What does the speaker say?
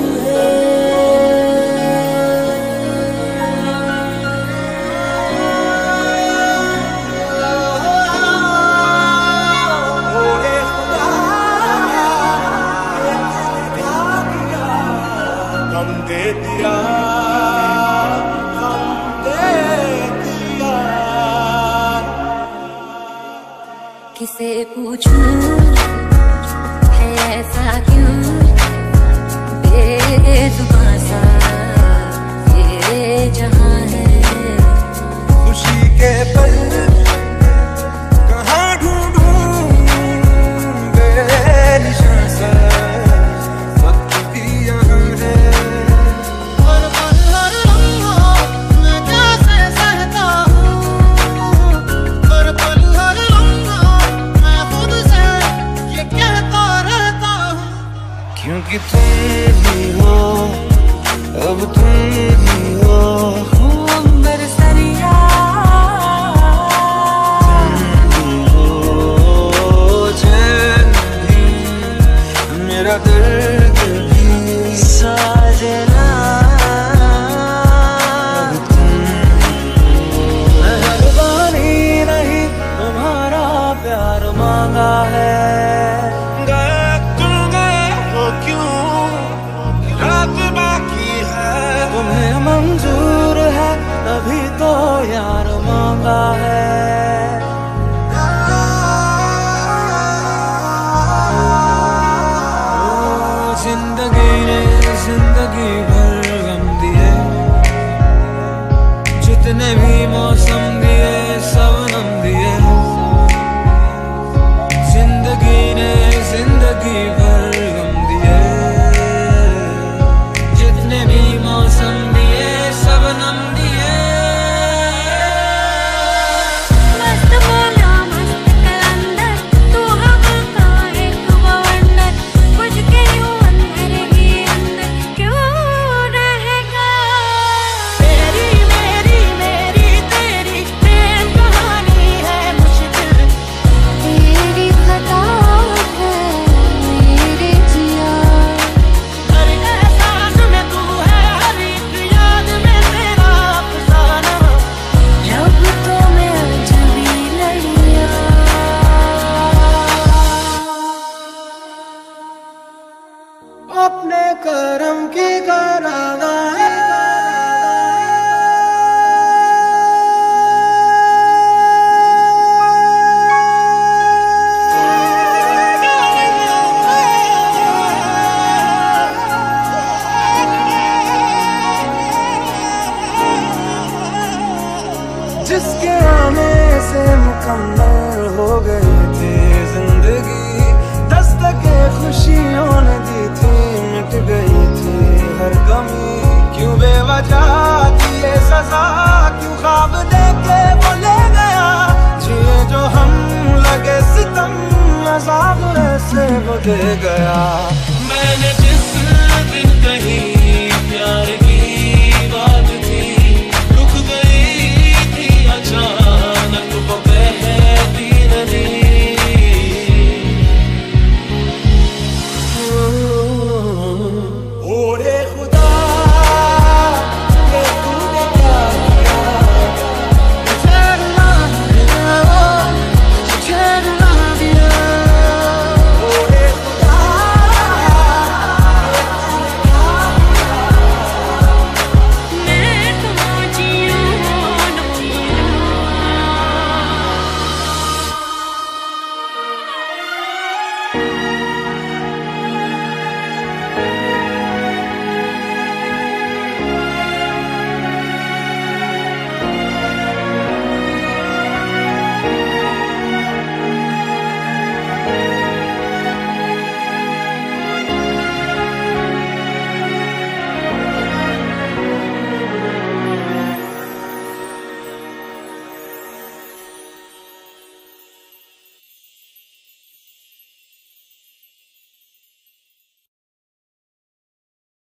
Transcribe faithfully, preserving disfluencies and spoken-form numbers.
किसे पूछूं है ऐसा क्यों बेजुबां सा ये जहां है। खुशी के पल कहाँ ढूंढूं बेनिशान सा वक्त भी यहाँ है। हर पल हर लम्हा मैं कैसे सहता हूँ, हर पल हर लम्हा मैं खुद से ये कहता रहता हूँ। क्योंकि तुम ही हो, अब तुम ही हो, मेरे सरिया तुम हो चैन भी, मेरा दर्द भी साजना। अब तुम मेहरबानी नहीं तुम्हारा प्यार मांगा है। गए तुम गए हो क्यों, रात बाकी है, तुम्हें मंजूर है तभी तो यार मांगा है। जिंदगी ने जिंदगी भर गम दिए, जितने भी मौसम दिए सब नम दिए। जिंदगी ने जिंदगी भर गम दिए, जितने भी मौसम दिए सब नम दिए। मस्त मौला मस्त कलंदर तू हवा का एक बवंडर, बुझ के यूं अंदर ही अंदर क्यों रहेगा। तेरी मेरी मेरी तेरी प्रेम कहानी है मुश्किल, तेरी खता है मेरे जिया। हर एहसास में तू है, हर एक याद में तेरा अफसाना। जब तो मैं अजनबी लड़िया। अपने करम की कराना है, जिसके आने से मुकम्मल हो गई थी जिंदगी, दस्तके खुशियों ने दी थी, मिट गई थी हर कमी। क्यों बेवजह दिए सजा, क्यों ख्वाब देके वो ले गया, जिए जो हम लगे सितम, अज़ाब ऐसे वो दे गया। मैंने